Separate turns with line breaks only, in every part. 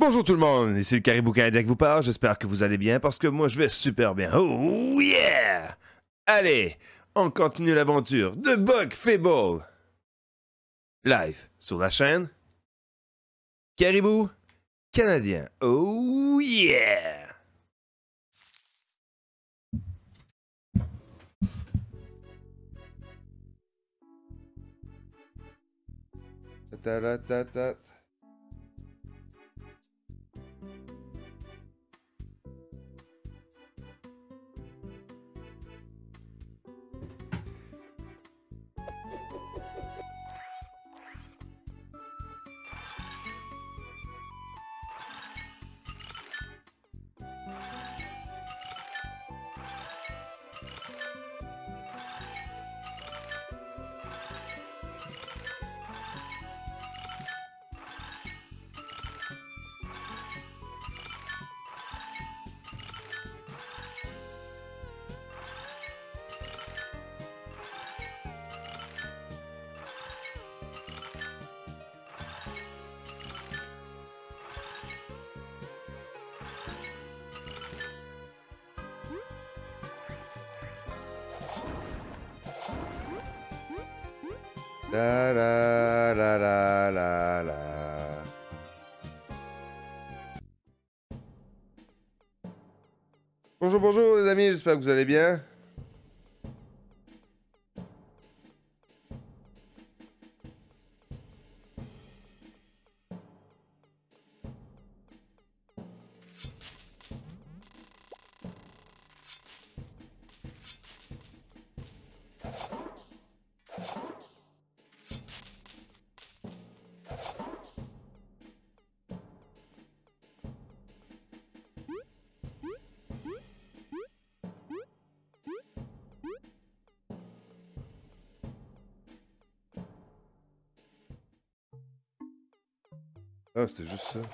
Bonjour tout le monde, ici le Caribou Canadien qui vous parle, j'espère que vous allez bien parce que moi je vais super bien. Oh yeah! Allez, on continue l'aventure de Bug Fable. Live sur la chaîne Caribou Canadien. Oh yeah! Ta-ta-ta-ta-ta. La la la la la la. Bonjour, bonjour les amis, j'espère que vous allez bien. Ah, c'était juste ça.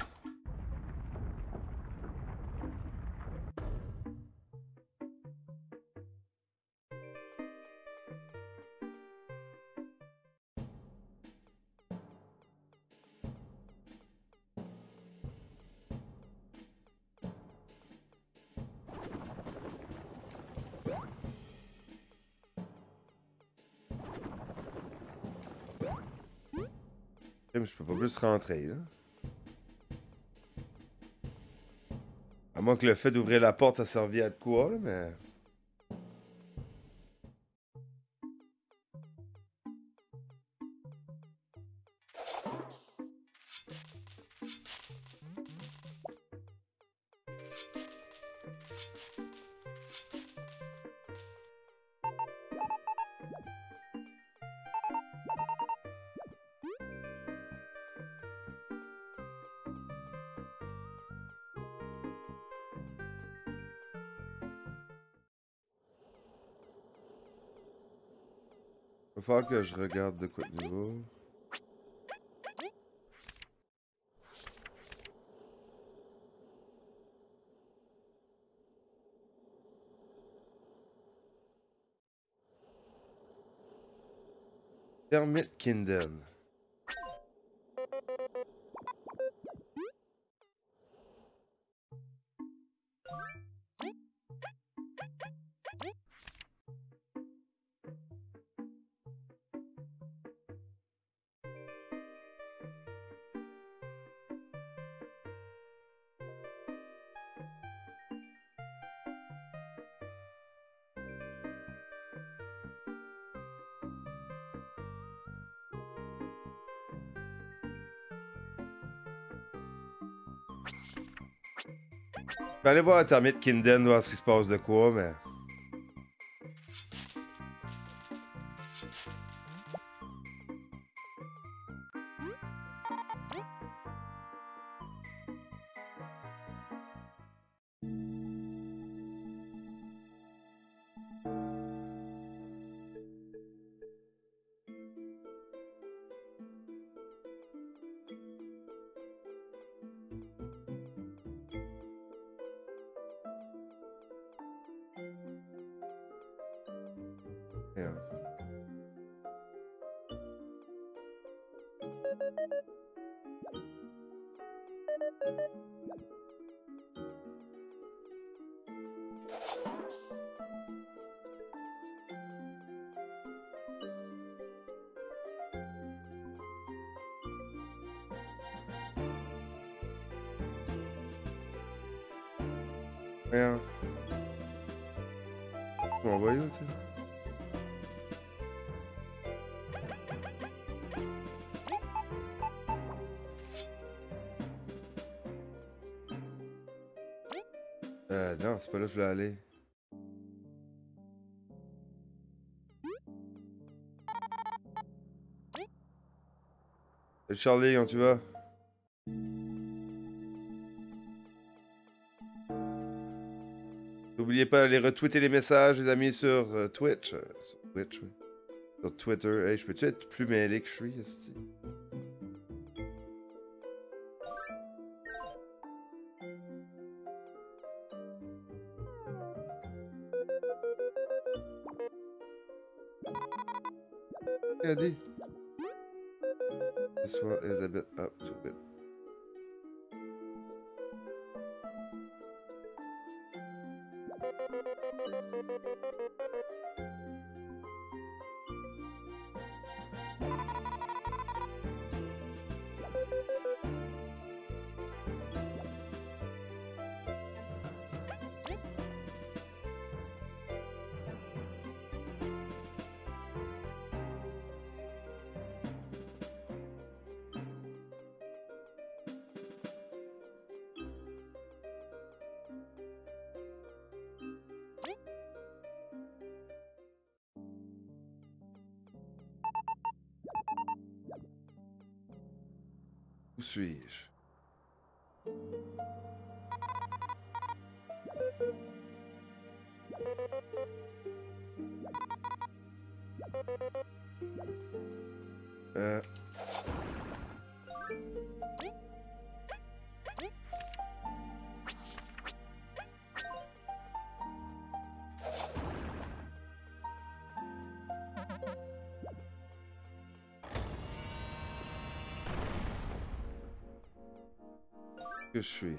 Mais je peux pas plus rentrer, là. À moins que le fait d'ouvrir la porte, ça servait à de quoi, là, mais... Il va falloir que je regarde de quoi de nouveau. Hermit Kingdom. Je vais aller voir Hermit Kingdom, voir ce qui se passe de quoi, mais... Yeah. Rien. On va où, tu sais? Non, c'est pas là que je voulais aller. Salut Charlie, comment tu vas? N'oubliez pas d'aller retweeter les messages, les amis, sur Twitch. Sur Twitch, oui. Sur Twitter. Hey, je peux-tu être plus mêlé que je suis, esti? Regardez. This one is a bit up to it. Où suis-je? Que je suis.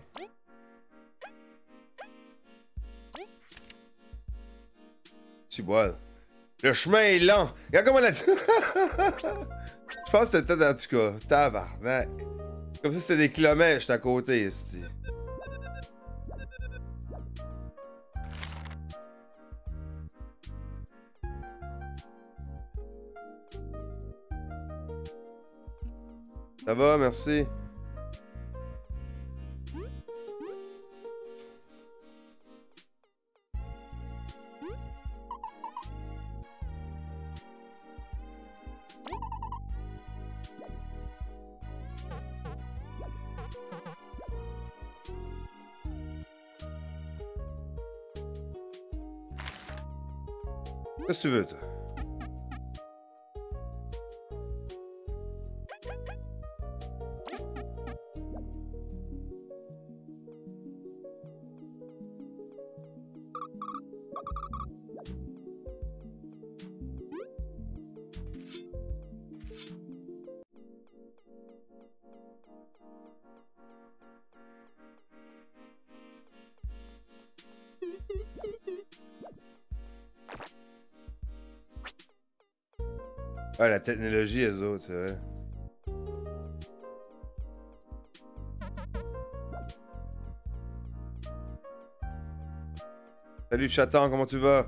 Ciboire. Le chemin est lent. Regarde comment la... Je pense que c'était peut-être en tout cas. Tabarnak. Comme ça, c'était des kilomètres, j'étais à côté, ici. Ça va, merci. Qu'est-ce que tu veux, toi? Ah, la technologie, eux autres, c'est vrai. Salut chaton, comment tu vas?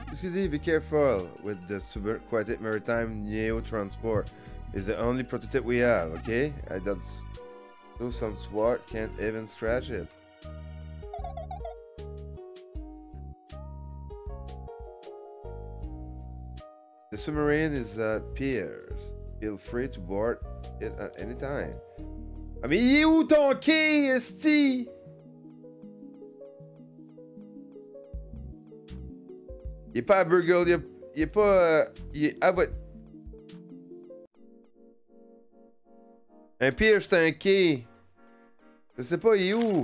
City, be careful with the Subaquatic Maritime Neo Transport. It's the only prototype we have, okay? That's so some SWAT can't even scratch it. The submarine is at piers. Feel free to board it at any time. Ah mais il est où ton quai, esti? Il est pas à Burgle, il est pas... il est à votre... Un pier, c'est un quai. Je sais pas, il est où?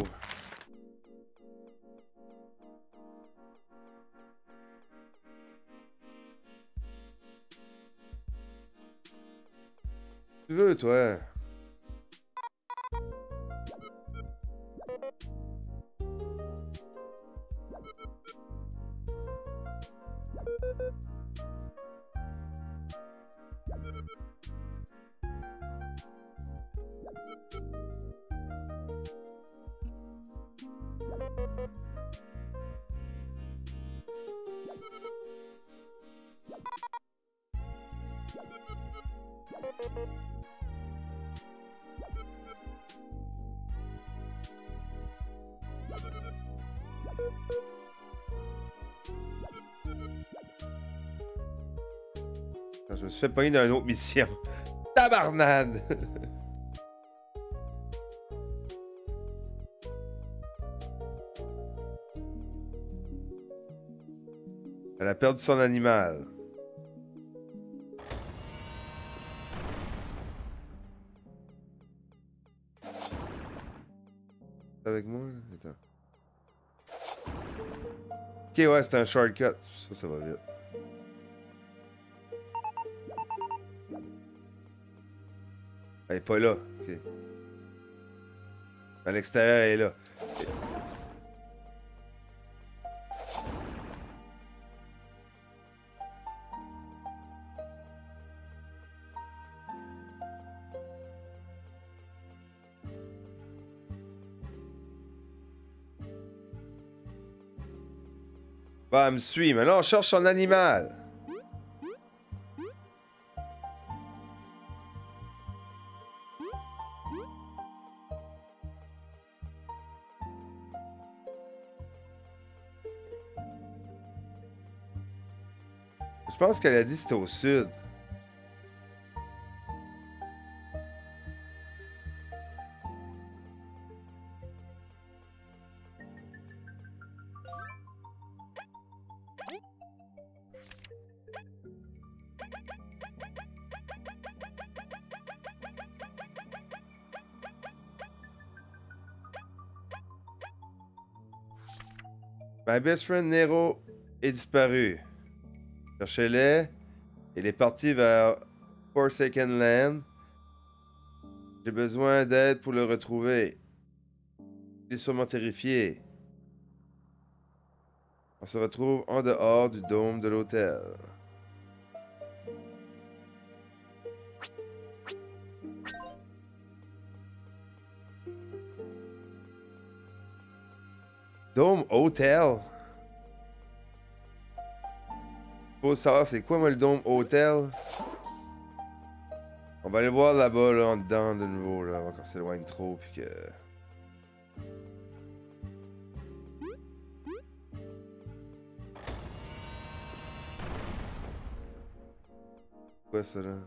Tu veux, toi? Je me suis fait pogner dans une autre mission. Tabarnade! Elle a perdu son animal. Avec moi, là? Attends. Ok, ouais, c'est un shortcut. Ça va vite. Elle est pas là. Ok. À l'extérieur, elle est là. Okay. Bah, elle me suit. Maintenant, on cherche son animal. Je pense qu'elle a dit que c'était au sud. My best friend Nero est disparu. Cherchez-le. Il est parti vers Forsaken Land. J'ai besoin d'aide pour le retrouver. Il est sûrement terrifié. On se retrouve en dehors du dôme de l'hôtel. Dôme Hotel? Faut savoir c'est quoi moi le Dôme Hotel? On va aller voir là-bas, là, en dedans de nouveau, là, avant qu'on s'éloigne trop, puis que... Quoi ça, là?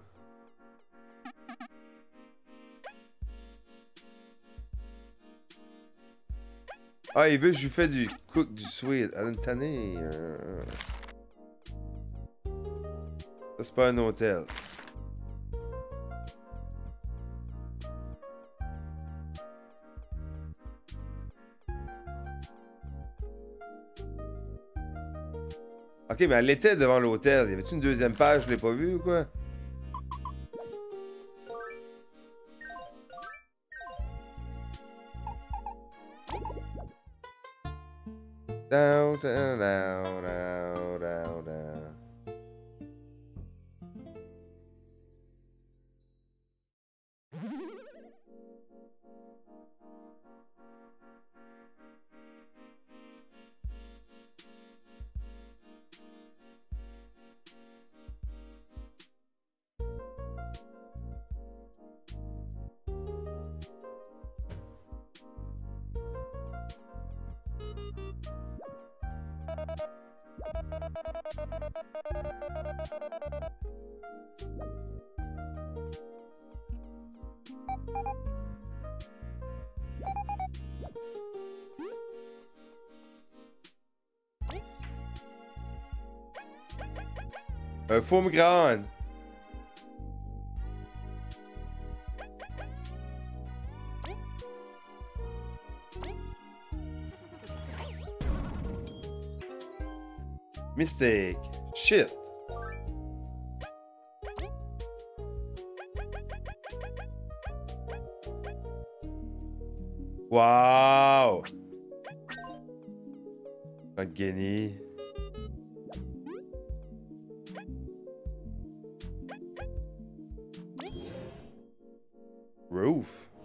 Ah, il veut que je lui fasse du cook du sweet. Alan Tanné. Ça, c'est pas un hôtel. Ok, mais elle était devant l'hôtel. Y avait-tu une deuxième page? Je l'ai pas vue ou quoi? Down, down, down, down, down, down. Un foam grande. Mistake. Shit. Wow. Un guinea. Roof.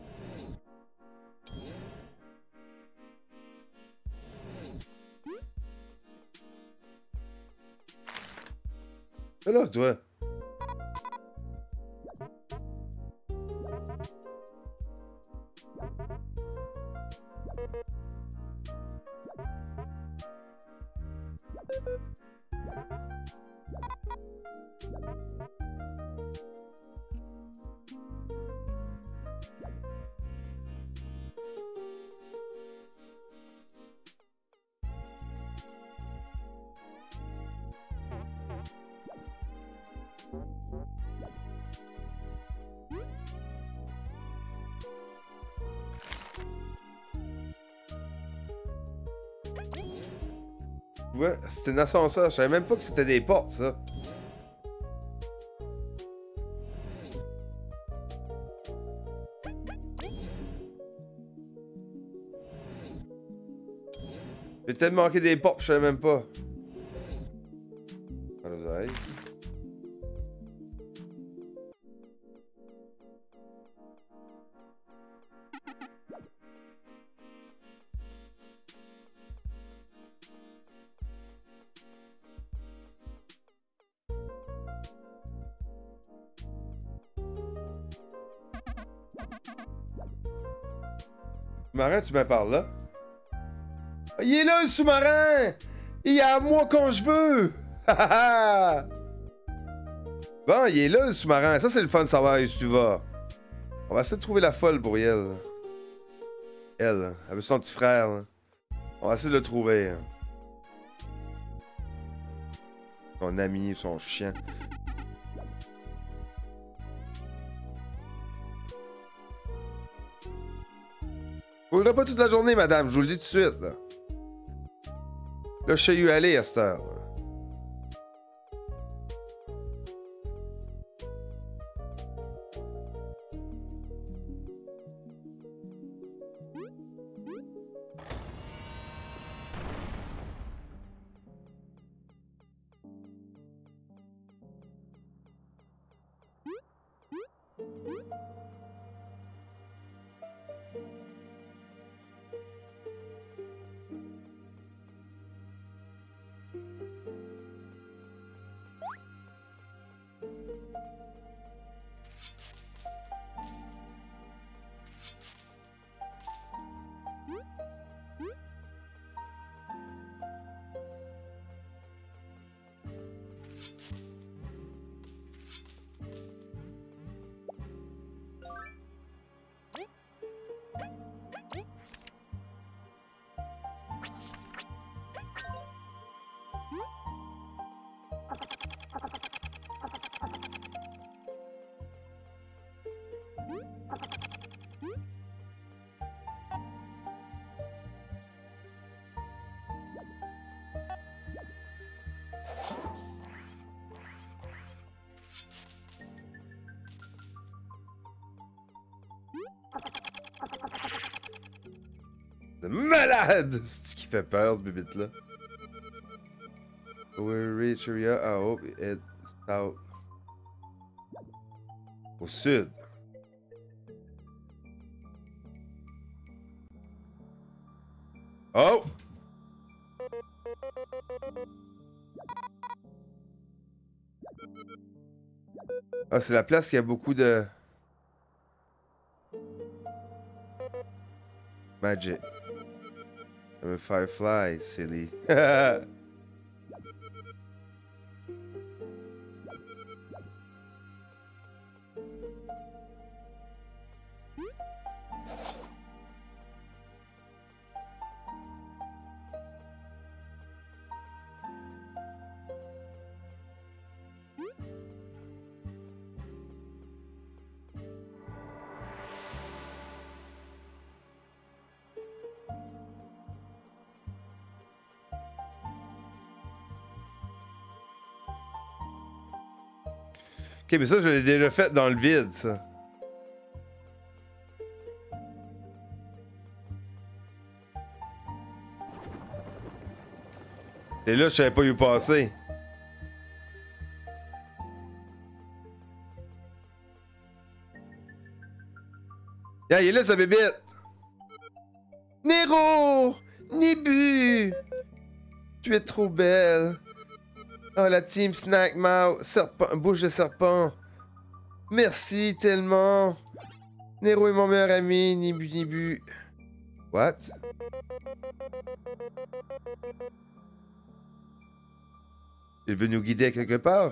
Mais là, toi. Ouais, c'était un ascenseur. Je savais même pas que c'était des portes, ça. J'ai peut-être manqué des portes, je savais même pas. Alors, sous-marin, tu m'en parles là? Il est là, le sous-marin! Il est à moi quand je veux! Bon, il est là, le sous-marin. Ça, c'est le fun de savoir où tu vas. On va essayer de trouver la folle pour elle. Elle veut son petit frère. Là. On va essayer de le trouver. Son ami, son chien. Vous ne pas toute la journée, madame. Je vous le dis tout de suite. Là, là je sais où aller à cette heure. Là. C'est malade! C'est ce qui fait peur, ce bébite-là. We reach area, I hope it out. Au sud. Oh! Ah, c'est la place qui a beaucoup de... Magic. I'm a firefly, silly. Ok, mais ça, je l'ai déjà fait dans le vide, ça. Et là, je savais pas où passer. Ah, il est là, sa bébête! Nero! Nibu! Tu es trop belle! Oh, la team Snack Mouth! Serpent, bouche de serpent! Merci tellement! Nero est mon meilleur ami, Nibu Nibu. What? Il veut nous guider à quelque part?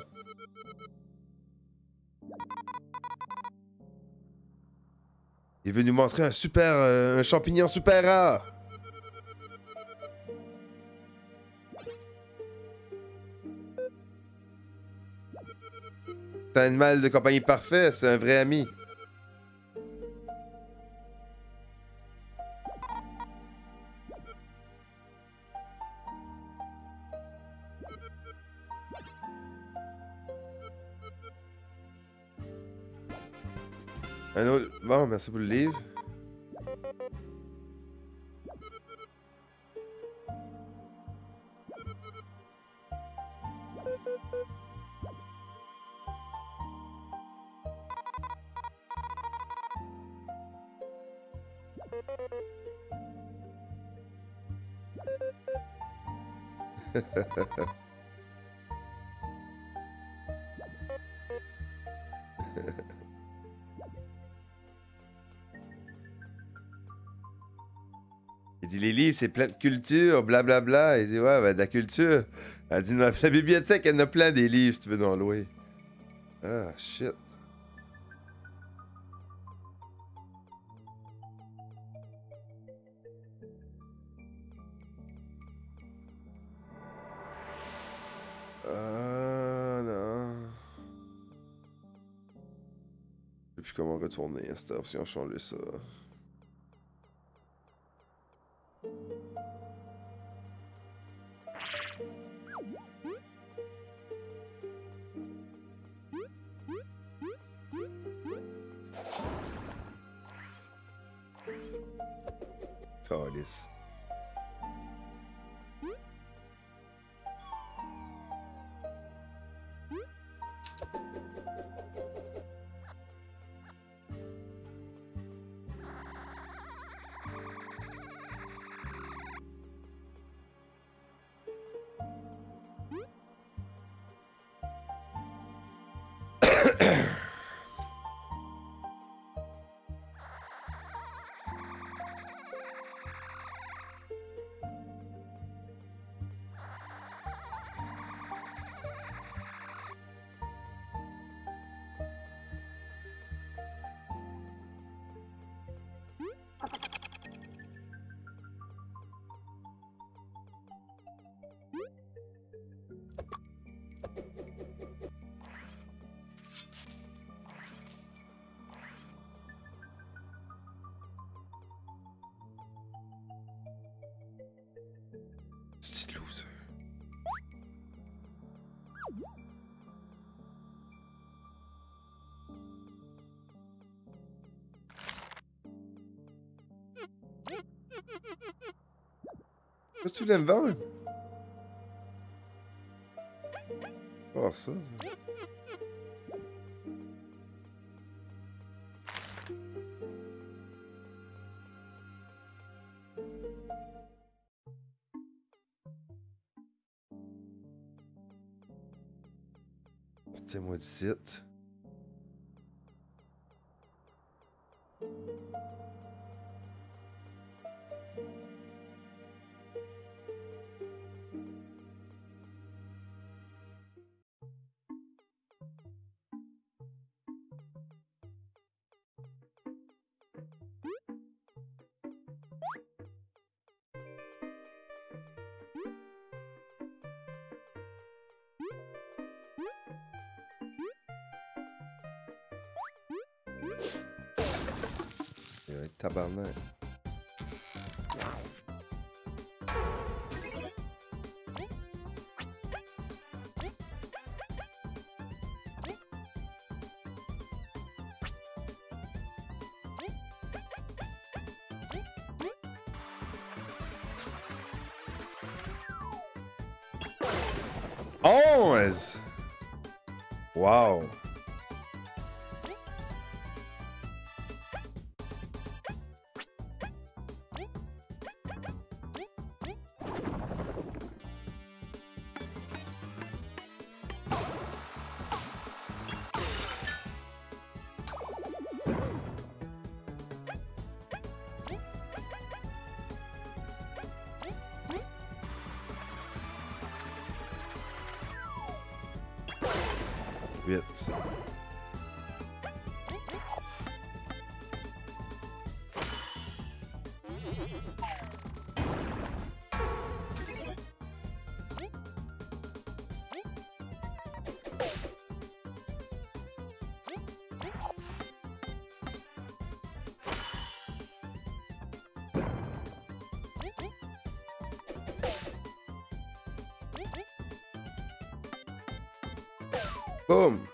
Il veut nous montrer un champignon super rare! C'est un animal de compagnie parfait, c'est un vrai ami. Un autre... Bon, merci pour le livre. Il dit les livres, c'est plein de culture, blablabla. Bla, bla. Il dit ouais, ben de la culture. Elle dit dans la bibliothèque, elle en a plein des livres si tu veux en louer. Ah, shit. Ah, non. Je sais plus comment retourner à cette heure si on change ça. Calice. Petit loser. Qu'est-ce que tu voulais me vendre? Oh, ça. Sortez-moi de site. Tabarnak. 11! Wow! Vite. Boom!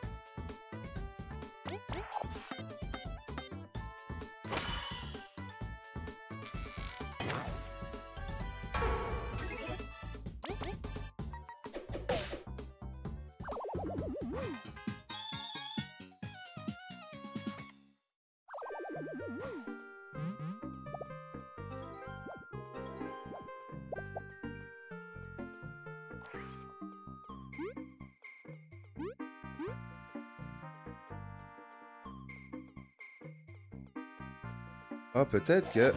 Ah, peut-être que...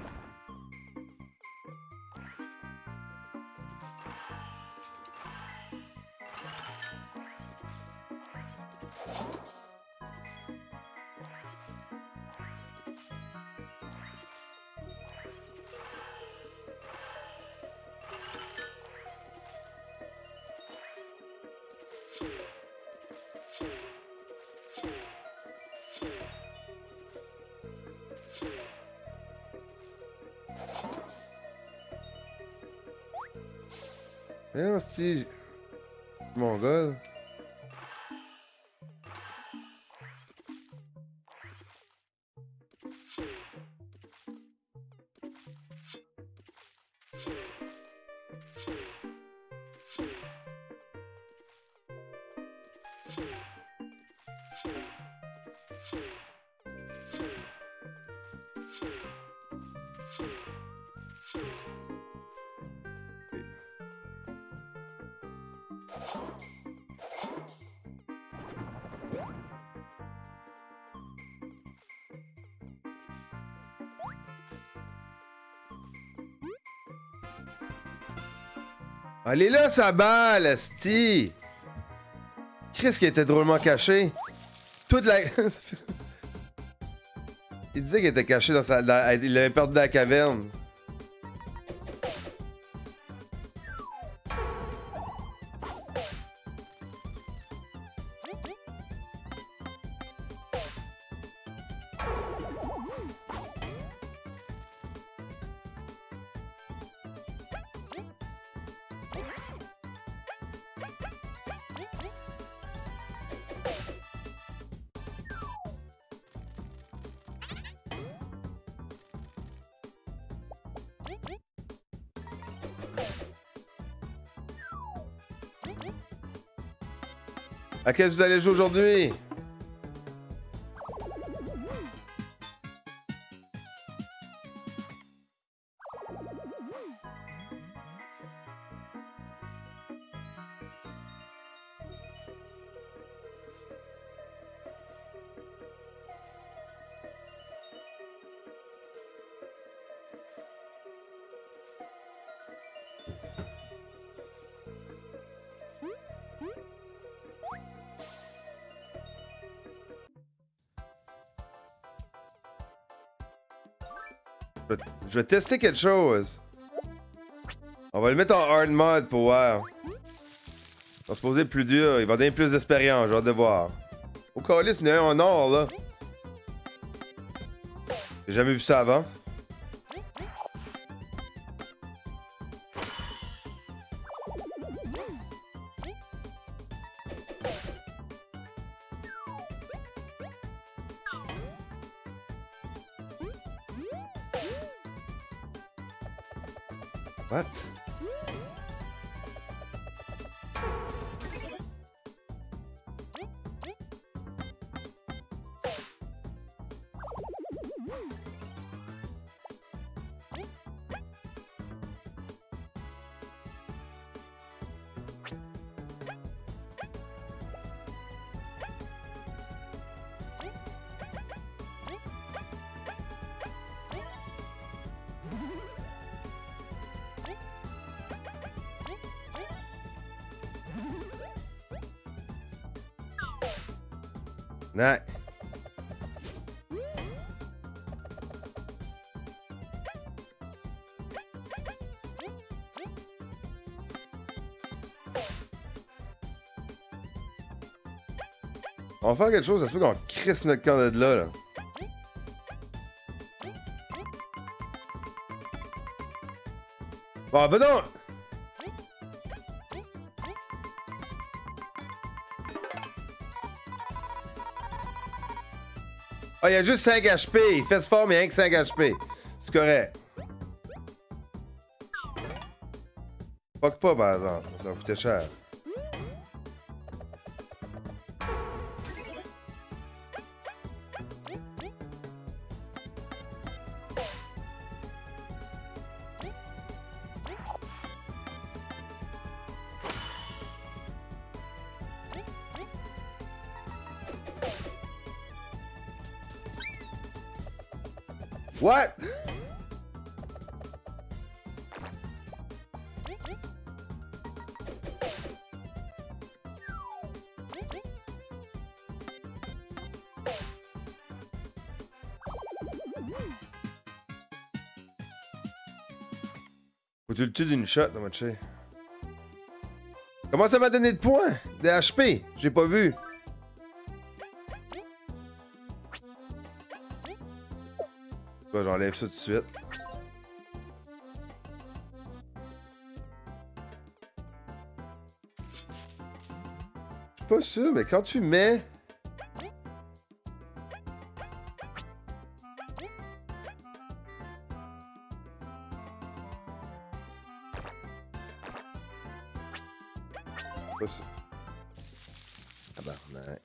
Eh, si... Mongol. Allez là, sa balle, asti! Qu'est-ce qui était drôlement caché? Toute la... Il disait qu'il était caché dans sa... Il avait perdu dans la caverne. À quel vous allez jouer aujourd'hui? Je vais tester quelque chose. On va le mettre en hard mode pour voir. On va se poser plus dur. Il va donner plus d'expérience. J'ai hâte de voir. Au calice, il y en a un en or, là. J'ai jamais vu ça avant. What? Ouais. On va faire quelque chose, ça se peut qu'on crisse notre camp de là. Bon, ben non! Ah, il y a juste 5 HP. Il fait ce fort, mais il y a rien que 5 HP. C'est correct. Fuck pas, par exemple. Ça va coûter cher. What? Faut que tu le tues d'une shot, mon chat. Comment ça m'a donné de points? De HP? J'ai pas vu. J'enlève ça tout de suite. Je suis pas sûr, mais quand tu mets... Pas sûr. Tabarnak.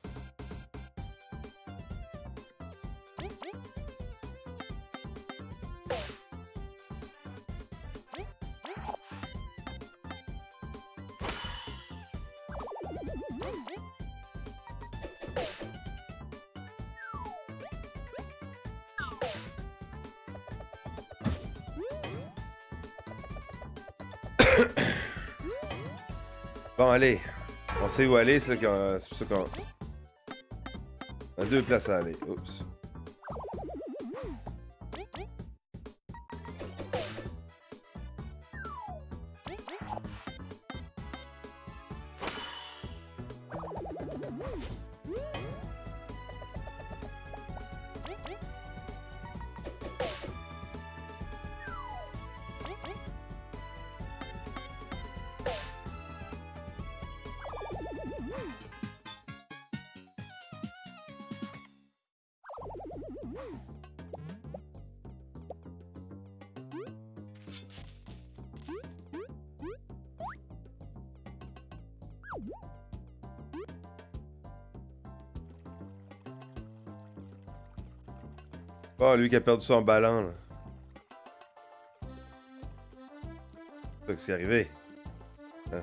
Bon, allez. On sait où aller, c'est pour ça qu'on... On a 2 places à aller. Oups. Oh, lui qui a perdu son ballon, là. C'est ça qui est arrivé. Ah.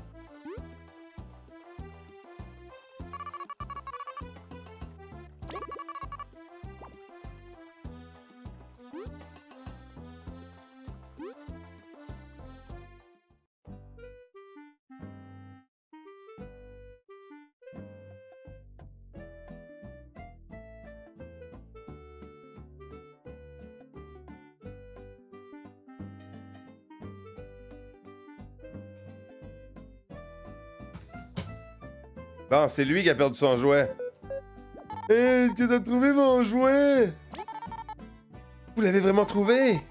Bon, c'est lui qui a perdu son jouet. Est-ce que t'as trouvé mon jouet? Vous l'avez vraiment trouvé?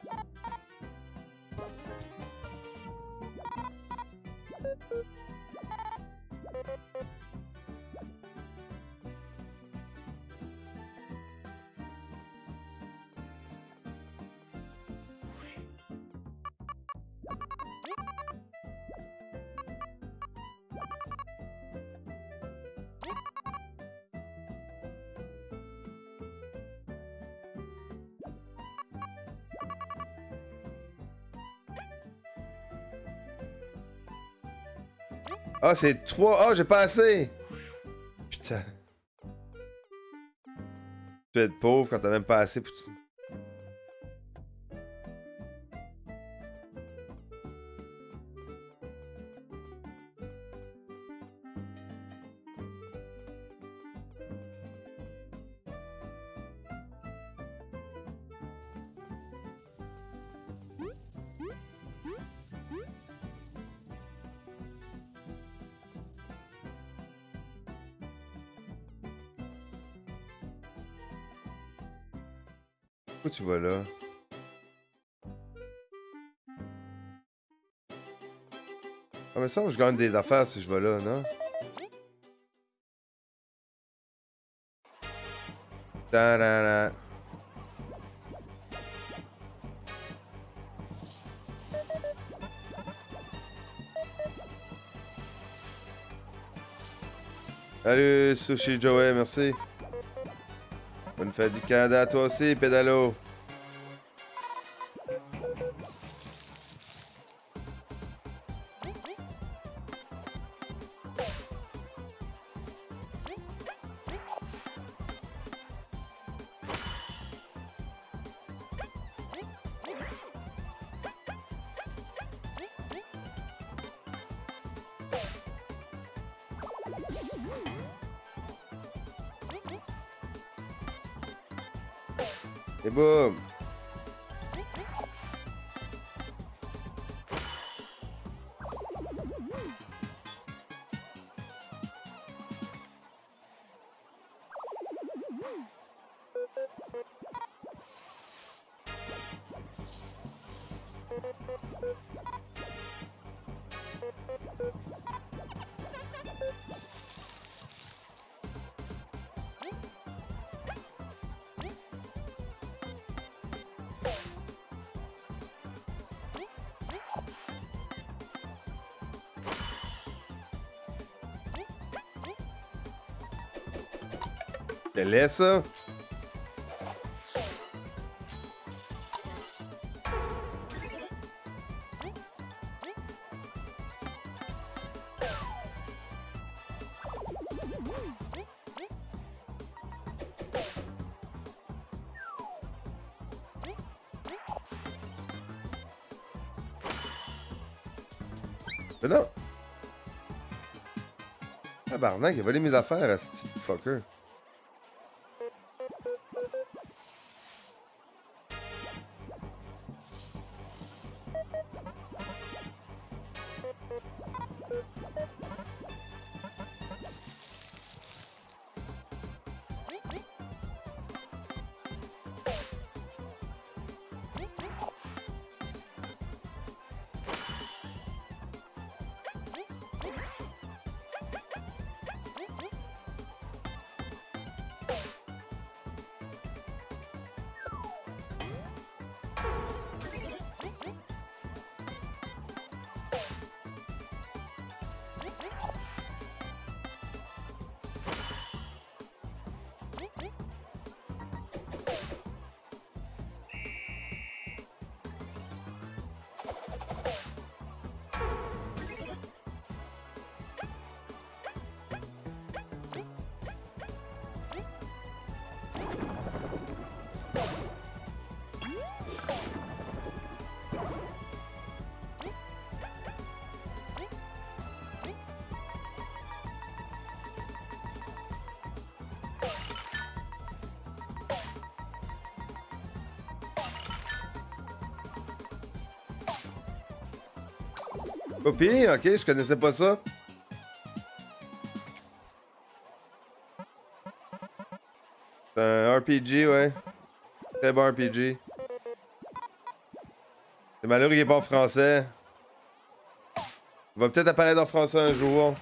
Ah, c'est 3. Ah, j'ai pas assez. Putain. Tu es pauvre quand t'as même pas assez pour tout. Pourquoi tu vas là? Ah, mais ça, je gagne des affaires si je vais là, non? Ta-da-da. Salut, Sushi Joey, merci. Bonne fête du Canada à toi aussi, pédalo. Et boum! Quel est ça? Mais non! Tabarnak, il a volé mes affaires à ce petit fucker. Pas pire, ok, je connaissais pas ça. C'est un RPG, ouais. Très bon RPG. C'est malheureux qu'il est pas en français. Il va peut-être apparaître en français un jour.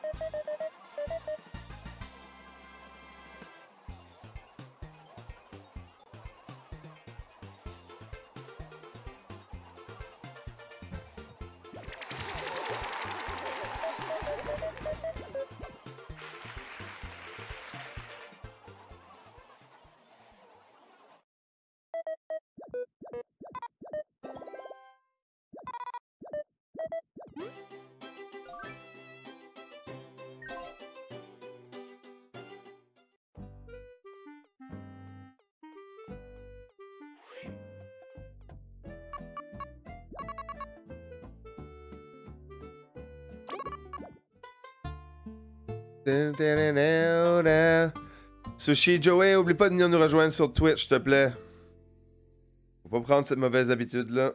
Sushi Joey, oublie pas de venir nous rejoindre sur Twitch, s'il te plaît. Faut pas prendre cette mauvaise habitude-là.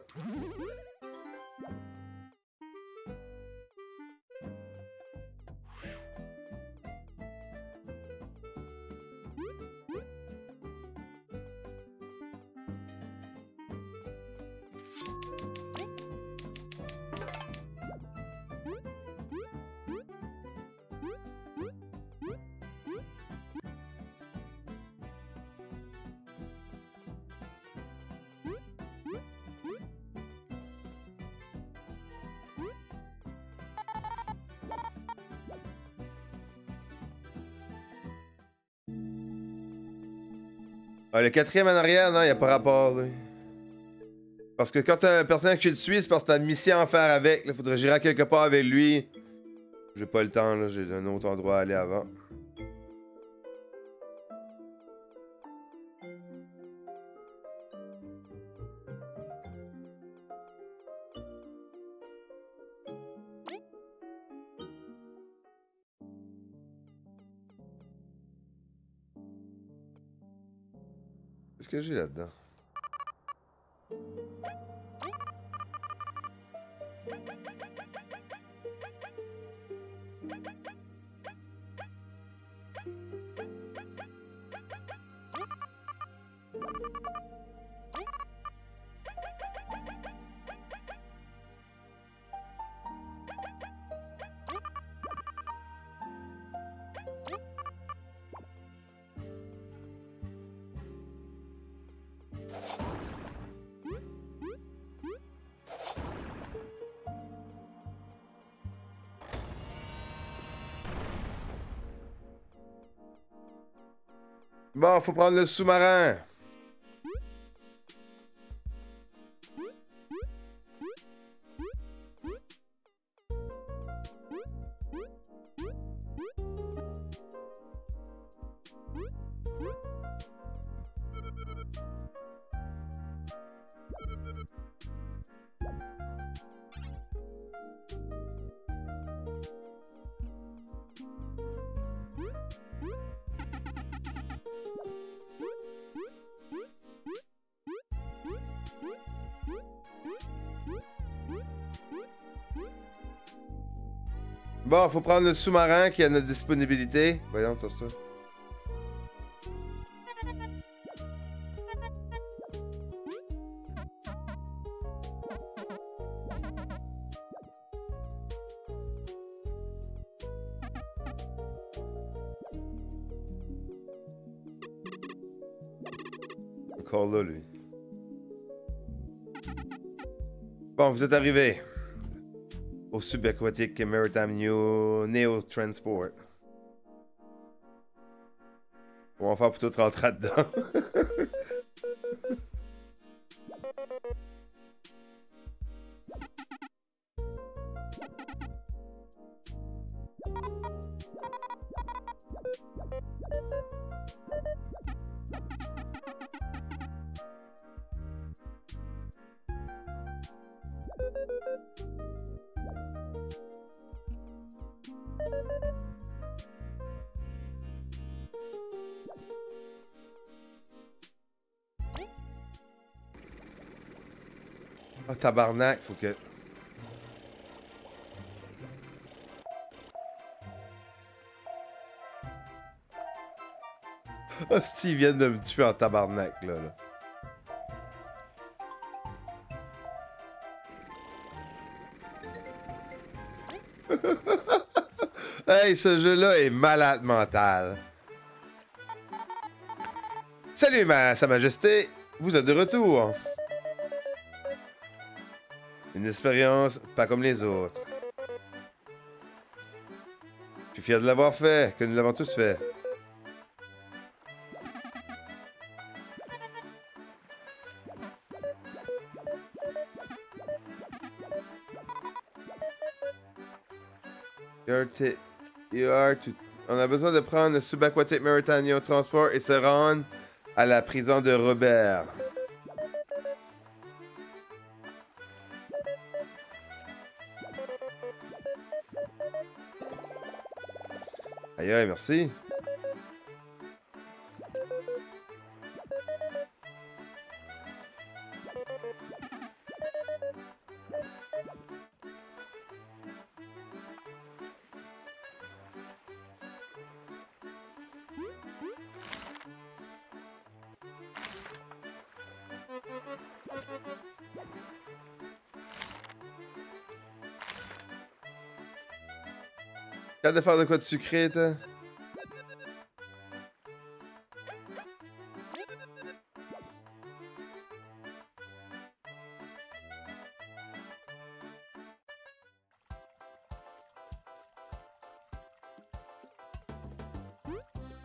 Ah, le quatrième en arrière, non, il a pas rapport, là. Parce que quand t'as un personnage que tu suis, c'est parce que t'as une mission à faire avec. Il faudrait gérer quelque part avec lui. J'ai pas le temps, là. J'ai un autre endroit à aller avant. Qu'est-ce que j'ai là-dedans? Bon, faut prendre le sous-marin. Bon, faut prendre le sous-marin qui a notre disponibilité. Voyons, tosse-toi. Encore là, lui. Bon, vous êtes arrivés. Au subaquatique Maritime Neo Transport. On va faire plutôt te rentrer dedans. Oh, tabarnak, faut que... Oh, si, ils viennent de me tuer en tabarnak, là. Hey, ce jeu-là est malade mental. Salut, Sa Majesté. Vous êtes de retour. Une expérience pas comme les autres. Je suis fier de l'avoir fait, que nous l'avons tous fait. On a besoin de prendre le subaquatique Maritime Transport et se rendre à la prison de Robert. Aïe aïe, merci. T'as de faire de quoi de sucré, toi?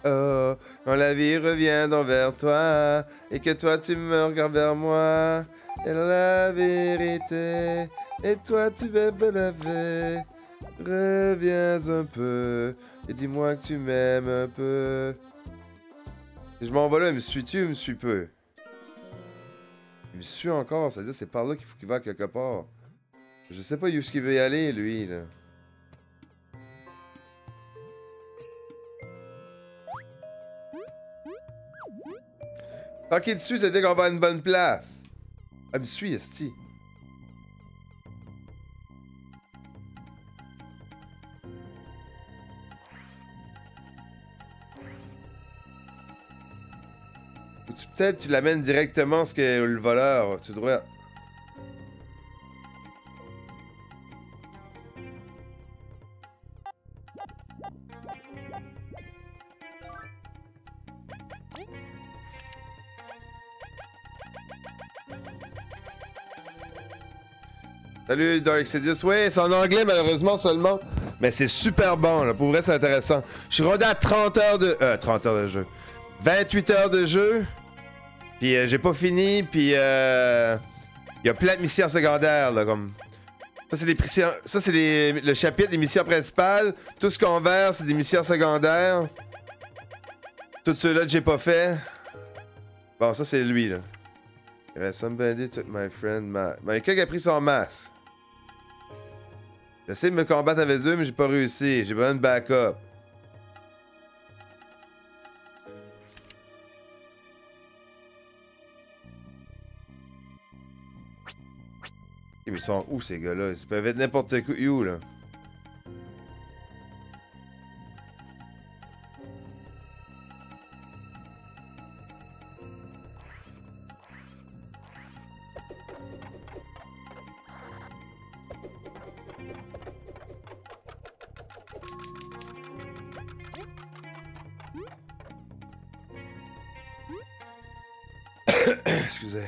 Oh, quand la vie revient vers toi, et que toi tu me regardes vers moi, et la vérité, et toi tu veux me laver. Reviens un peu, et dis-moi que tu m'aimes un peu. Et je m'en vais là, me suis-tu ou me suis peu? Il me suit encore, c'est-à-dire c'est par là qu'il faut qu'il va quelque part. Je sais pas où est-ce qu'il veut y aller, lui, là. Tant qu'il est dessus, ça veut dire qu'on va à une bonne place. Ah, me suis, esti. Ou peut-être tu l'amènes directement ce que le voleur. Tu devrais... Salut Dark Sidious. Oui, c'est en anglais malheureusement seulement. Mais c'est super bon, là. Pour vrai, c'est intéressant. Je suis rendu à 30 heures de... 30 heures de jeu. 28 heures de jeu. Puis j'ai pas fini, puis il y a plein de missions secondaires, là, comme... Ça, c'est le chapitre des missions principales. Tout ce qu'on verse, c'est des missions secondaires. Tous ceux-là que j'ai pas fait. Bon, ça, c'est lui, là. Somebody took my friend ma... Ben, quelqu'un qui a pris son masque. J'essaie de me combattre avec eux, mais j'ai pas réussi. J'ai besoin de backup. Mais ils sont où, ces gars-là? Ils peuvent être n'importe où, là. Excusez.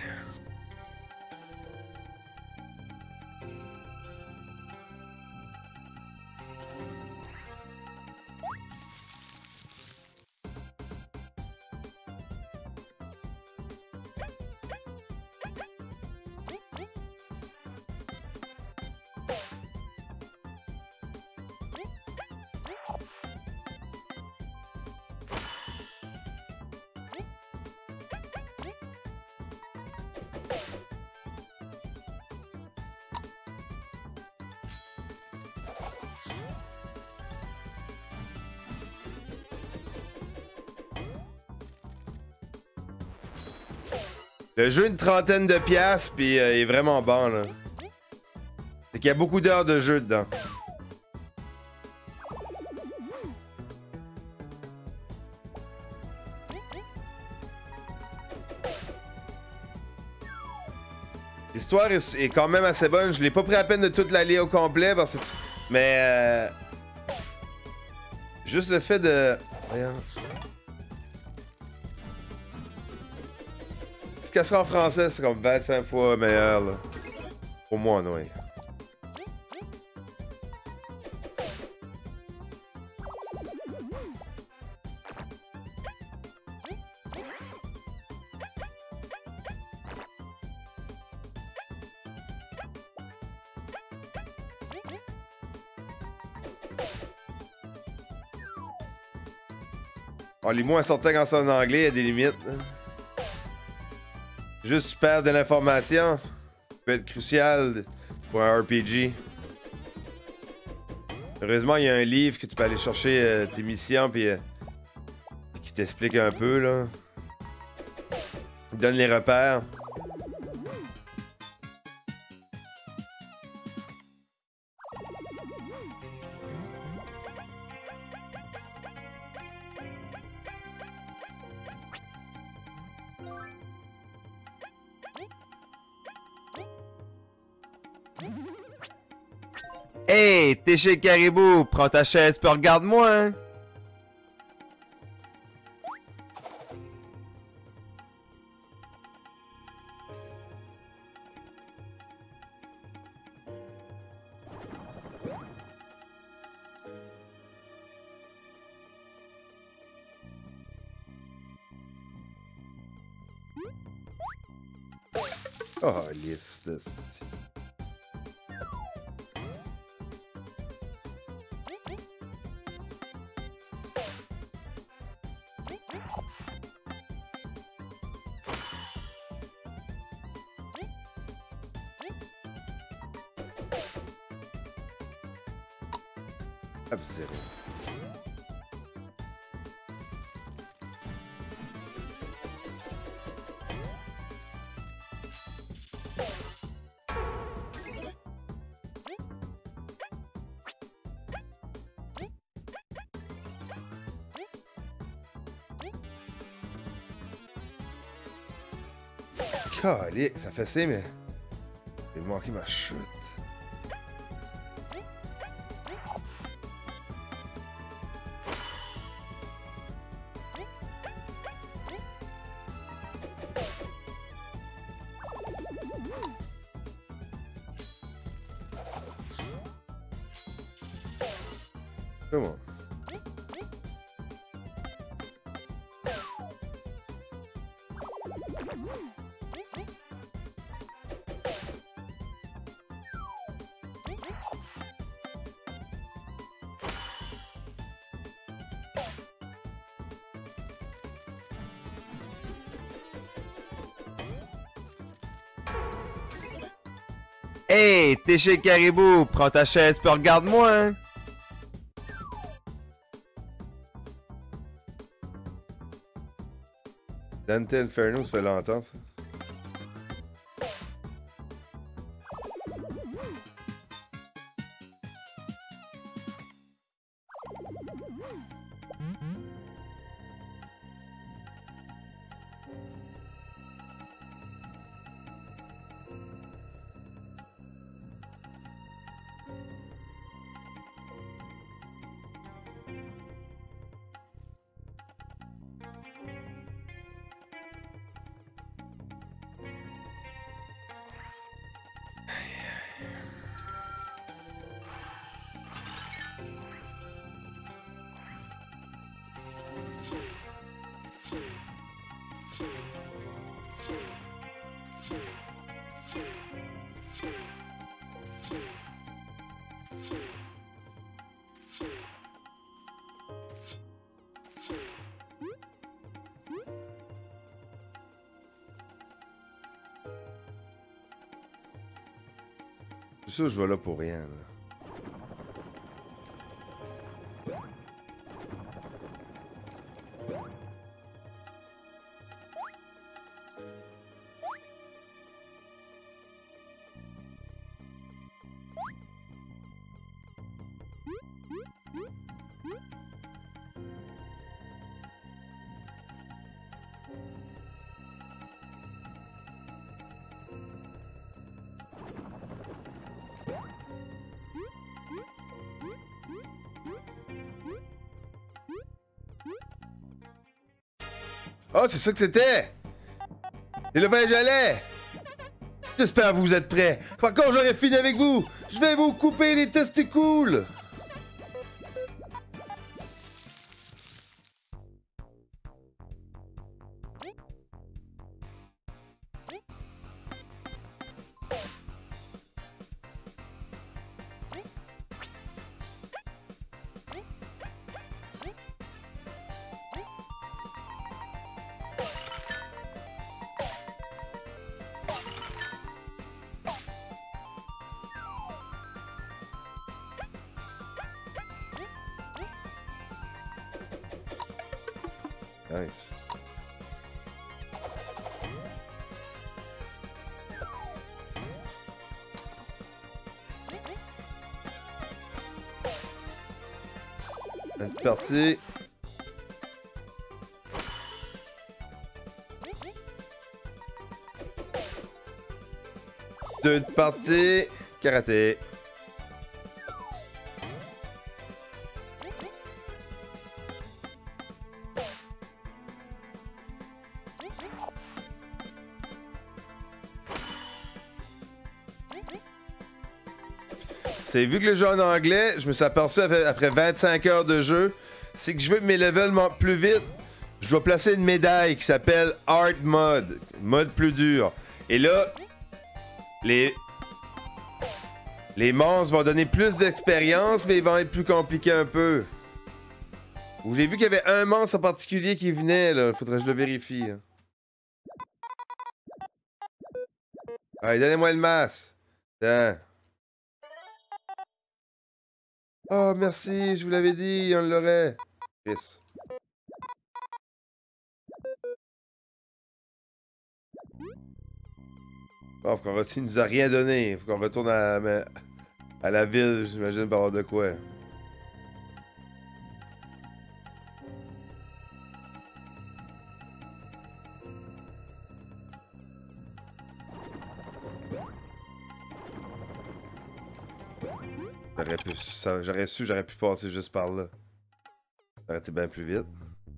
Le jeu, une trentaine de piastres, puis il est vraiment bon, là. C'est qu'il y a beaucoup d'heures de jeu dedans. L'histoire est quand même assez bonne. Je l'ai pas pris la peine de toute l'allier au complet, parce que... Mais... Juste le fait de... Voyons. Que ça en français, c'est comme 25 fois meilleur, là. Pour moi, oui. Oh, les mots sortant quand c'est en anglais, il y a des limites. Hein. Juste tu perds de l'information. Ça peut être crucial pour un RPG. Heureusement, il y a un livre que tu peux aller chercher tes missions puis qui t'explique un peu là. Il donne les repères. Hey, t'es chez Caribou, prends ta chaise puis regarde-moi, hein. Oh, lisse. Hop, 0. Calique, ça fait ça, mais... J'ai manqué ma chute. Comment? Hey, t'es chez Caribou, prends ta chaise puis regarde-moi, hein. Dante Inferno, ça fait longtemps, ça. C'est sûr, je vais là pour rien, là. Oh, c'est ça que c'était! C'est le vin gelé! J'espère que vous êtes prêts. Quand j'aurai fini avec vous, je vais vous couper les testicules! Nice. C'est parti. Deux de partie. Karaté. C'est vu que le jeu en anglais, je me suis aperçu après 25 heures de jeu, c'est que je veux que mes levels montent plus vite. Je dois placer une médaille qui s'appelle Hard Mode, mode plus dur. Et là, Les monstres vont donner plus d'expérience, mais ils vont être plus compliqués un peu. Ou j'ai vu qu'il y avait un monstre en particulier qui venait, là. Faudrait que je le vérifie. Hein. Allez, donnez-moi le masque. Tiens. Oh, merci, je vous l'avais dit, on l'aurait. Yes. Bon, faut qu'on retourne, il nous a rien donné. Faut qu'on retourne à la ville, j'imagine, pour avoir de quoi. J'aurais su, j'aurais pu passer juste par là. Ça aurait été bien plus vite.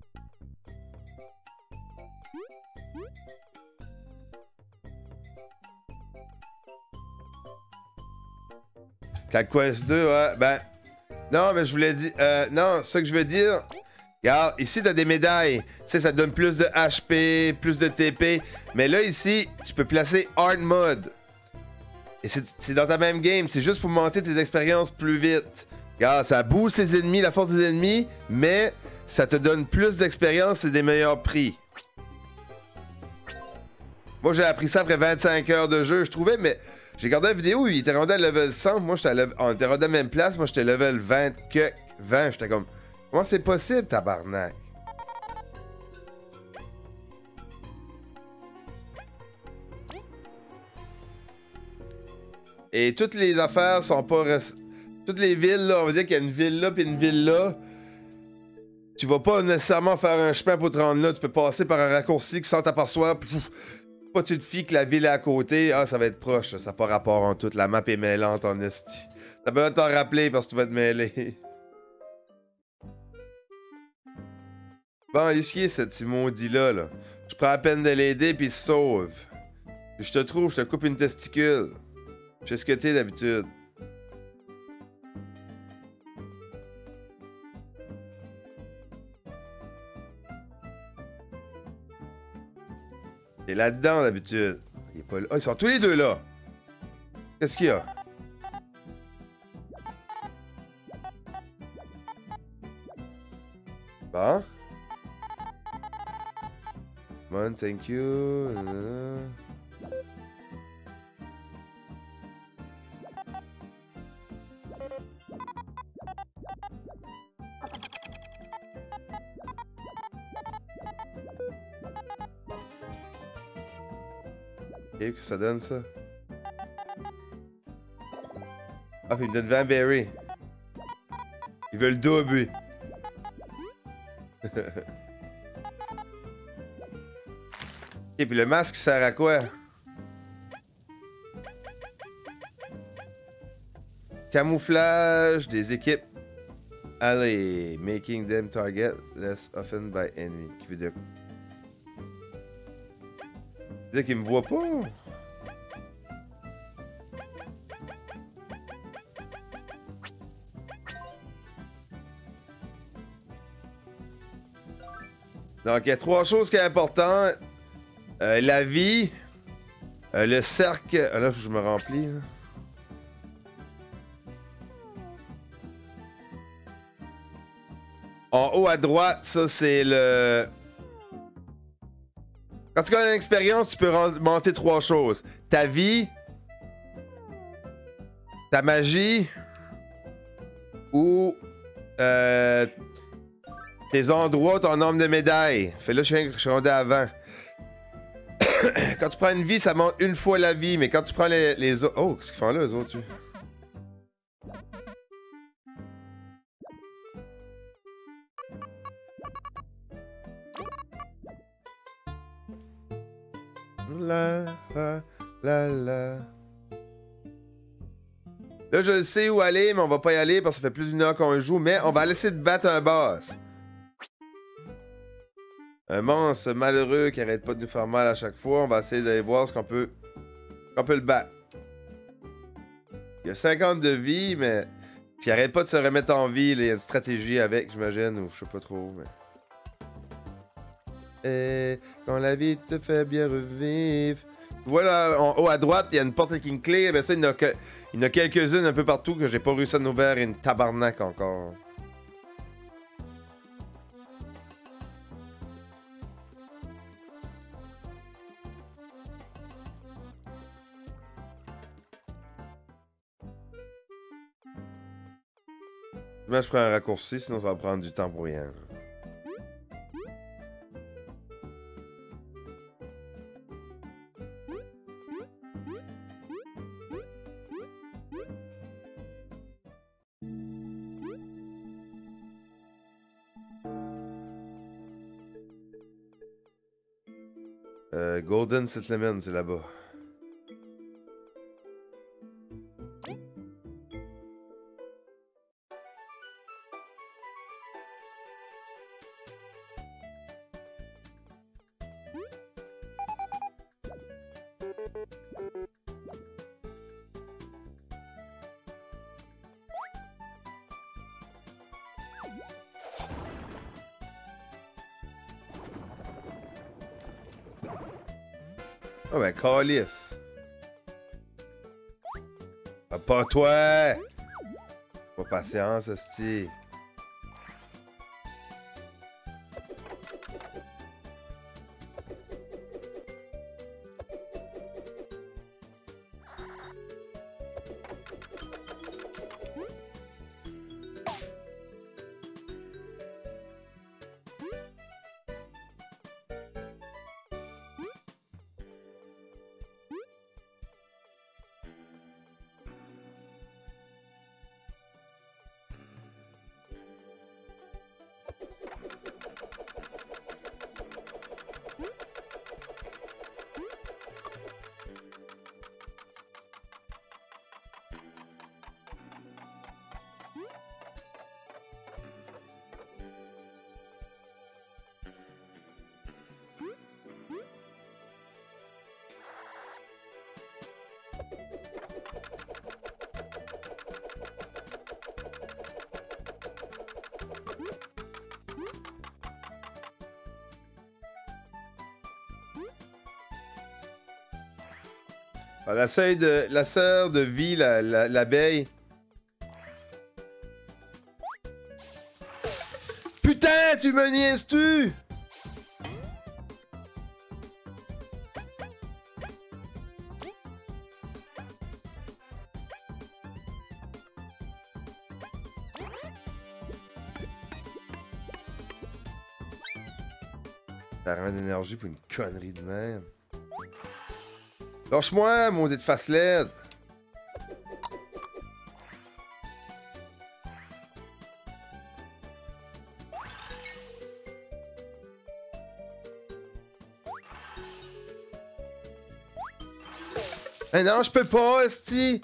Cat Quest 2, ouais, ben... Non, mais je voulais dire... non, ce que je veux dire... Regarde, ici, t'as des médailles. Tu sais, ça te donne plus de HP, plus de TP. Mais là, ici, tu peux placer Hard Mode. Et c'est dans ta même game. C'est juste pour monter tes expériences plus vite. Regarde, ça booste les ennemis, la force des ennemis, mais ça te donne plus d'expérience et des meilleurs prix. Moi, j'ai appris ça après 25 heures de jeu, je trouvais, mais... J'ai regardé la vidéo où il était rendu à level 100. Moi, on était rendu à la même place. Moi, j'étais level 20 que 20. J'étais comme... Comment c'est possible, tabarnak? Et toutes les affaires sont pas... Toutes les villes, là, on va dire qu'il y a une ville là puis une ville là. Tu vas pas nécessairement faire un chemin pour te rendre là. Tu peux passer par un raccourci qui sans t'apercevoir... Pas tu te fies que la ville est à côté, ah ça va être proche, ça n'a pas rapport en tout, la map est mêlante en esti. T'as besoin de t'en rappeler parce que tu vas te mêler. Bon, ici ce petit maudit là. Je prends la peine de l'aider puis il se sauve. Je te trouve, je te coupe une testicule. Je sais ce que t'es d'habitude. T'es là-dedans d'habitude. Il est pas là. Oh, ils sont tous les deux là. Qu'est-ce qu'il y a? Bon. Come on, thank you. Et que ça donne ça? Ah, puis il me donne 20 berries. Il veut le double. Et puis le masque sert à quoi? Camouflage des équipes. Allez, making them target less often by enemy. Qui veut dire... dire qu'il me voit pas. Donc, il y a trois choses qui sont importantes. La vie. Le cercle... Ah, là, faut que je me remplis. Là. En haut à droite, ça, c'est le... Quand tu gagnes une expérience, tu peux monter trois choses. Ta vie, ta magie, ou tes endroits, ton nombre de médailles. Fait là, je suis rendu avant. Quand tu prends une vie, ça monte une fois la vie, mais quand tu prends les autres... Oh, qu'est-ce qu'ils font là, eux autres? La, la, la, la. Là, je sais où aller, mais on va pas y aller parce que ça fait plus d'une heure qu'on joue, mais on va essayer de battre un boss. Un monstre malheureux qui arrête pas de nous faire mal à chaque fois. On va essayer d'aller voir ce qu'on peut le battre. Il y a 50 de vie, mais s'il arrête pas de se remettre en vie, il y a une stratégie avec, j'imagine, ou je sais pas trop, mais... Et quand la vie te fait bien revivre, Voilà, en haut à droite, il y a une porte avec une clé. Ben ça, il y en a quelques-unes un peu partout que j'ai pas réussi à nous ouvrir. Une tabarnak encore. Moi, je prends un raccourci, sinon ça va prendre du temps pour rien. Golden Settlement, c'est là-bas. Ah ben, calice. Ah, pas toi! Pas patience, hostie. Ah, la sœur de vie, l'abeille. Putain, tu me niaises-tu? T'as rien d'énergie pour une connerie de même. Lâche-moi, maudite face LED. Eh non, je peux pas, esti.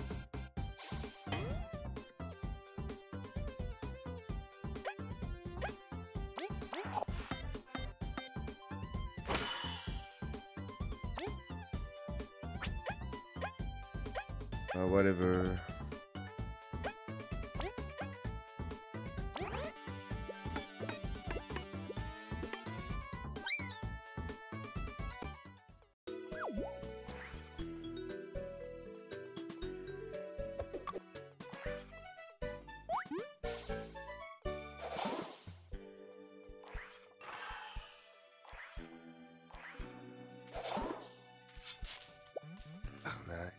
Ah, whatever. Arnaque.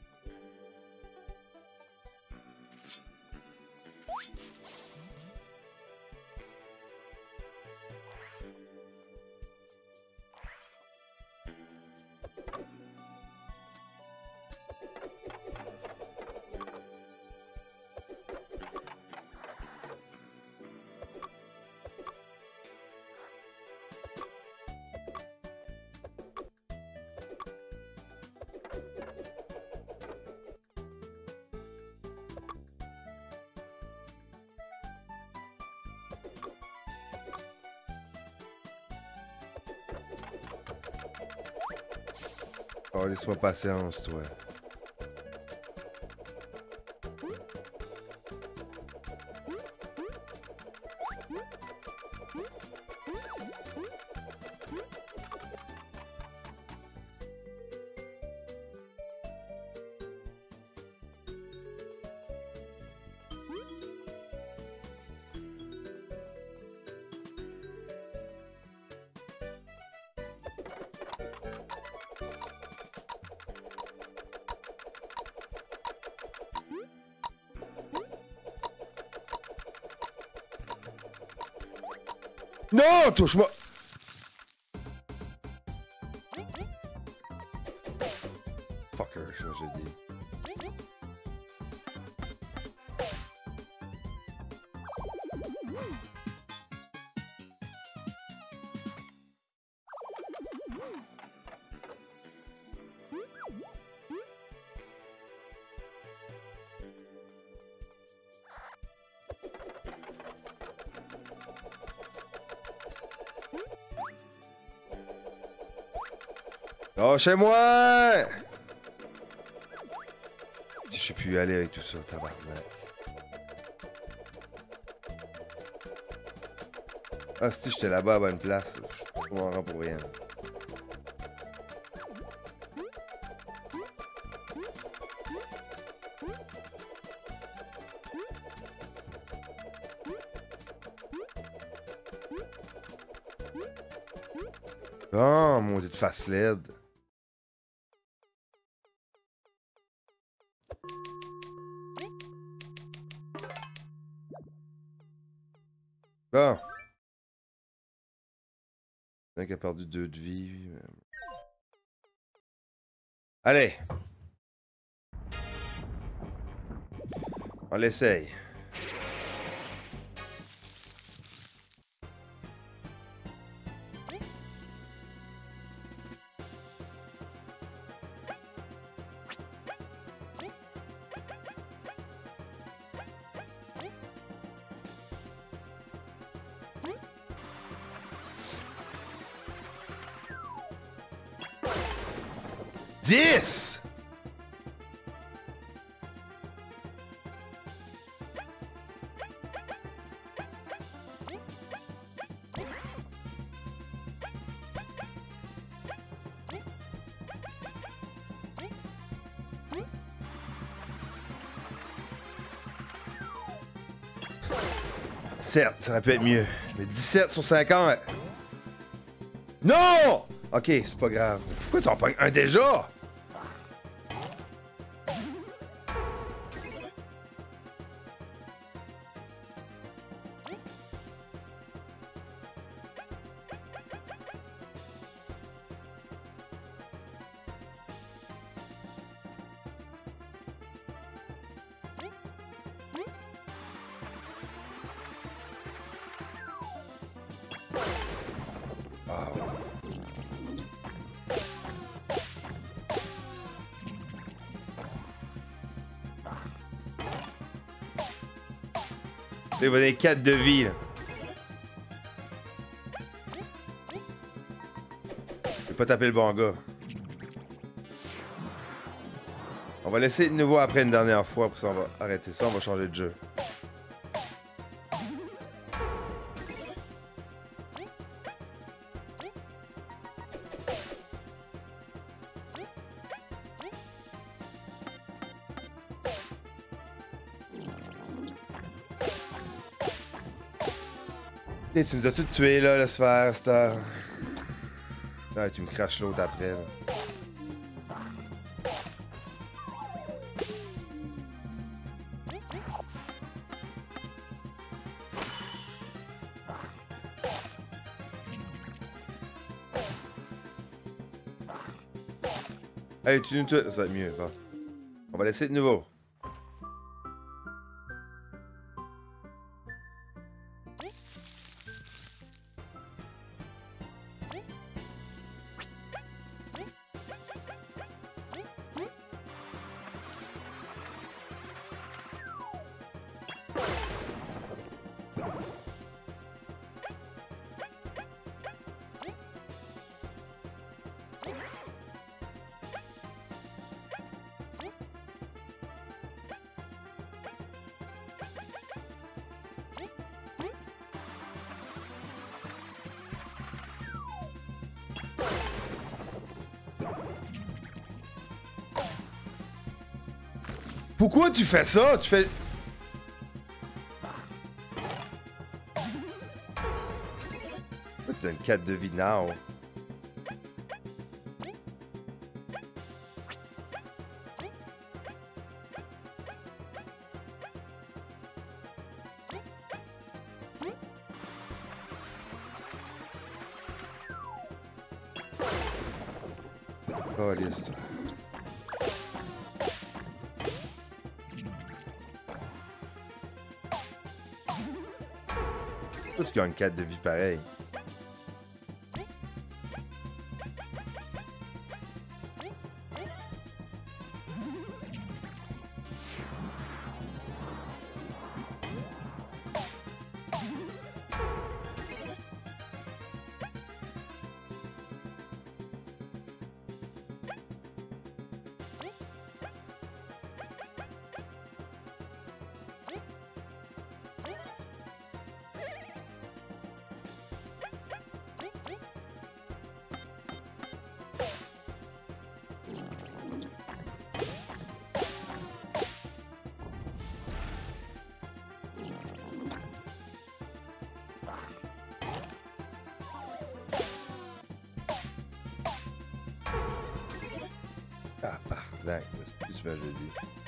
Oh, laisse-moi patience, toi. Non, touche-moi! Fucker, ça, j'ai dit. Oh, chez moi! Si je sais plus y aller avec tout ça, tabarnak. Ah, si j'étais là-bas à bonne place, je suis pas rend pour rien. Oh, maudite face laide. Bon. Un qui a perdu 2 de vie. Allez. On l'essaye. Dix! Ça aurait pu être mieux. Mais 17 sur 50. Non! Ok, c'est pas grave. Pourquoi tu en pognes un déjà? Il va donner 4 de vie, là. Je vais pas taper le bon gars. On va laisser de nouveau après une dernière fois, pour ça on va arrêter ça, on va changer de jeu. Hey, tu nous as tous tués là, le sphère, Star. Ah, tu me craches l'autre après, là. Hey, tu nous tues, ça va être mieux, va. On va laisser de nouveau. Pourquoi tu fais ça? Tu fais... Pourquoi tu donnes 4 de vie now? Calisse, toi. Pourquoi tu gagnes 4 de vie pareil? Ah, pardon, c'est super joli.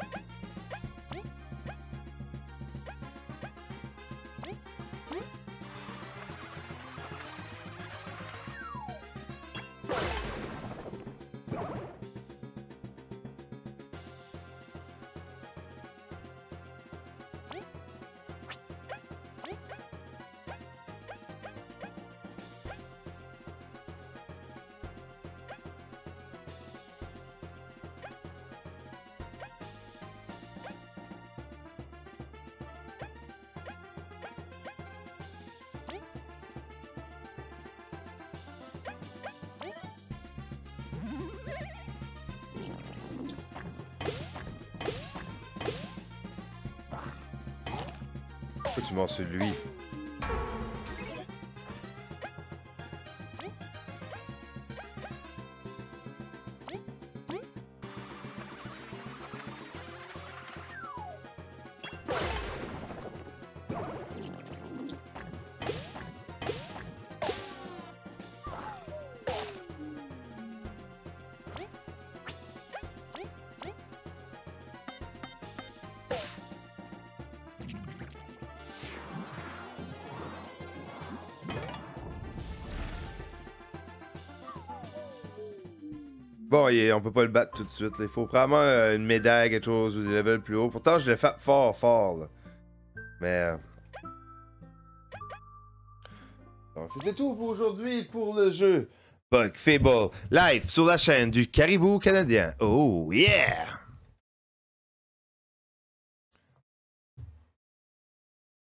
Pourquoi tu mords sur lui? Bon, on peut pas le battre tout de suite. Il faut probablement une médaille, quelque chose, ou des levels plus hauts. Pourtant, je l'ai fait fort, fort. Là. Mais... Donc, c'était tout pour aujourd'hui pour le jeu Bug Fable live sur la chaîne du Caribou Canadien. Oh yeah!